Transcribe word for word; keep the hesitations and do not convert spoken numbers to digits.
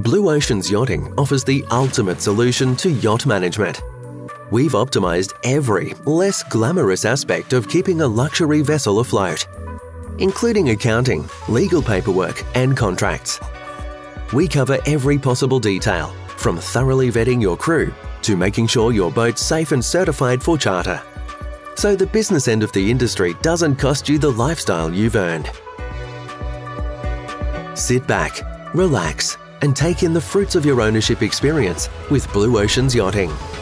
Blue Ocean's Yachting offers the ultimate solution to yacht management. We've optimized every less glamorous aspect of keeping a luxury vessel afloat, including accounting, legal paperwork, and contracts. We cover every possible detail, from thoroughly vetting your crew to making sure your boat's safe and certified for charter, so the business end of the industry doesn't cost you the lifestyle you've earned. Sit back, relax, and take in the fruits of your ownership experience with Blue Ocean's Yachting.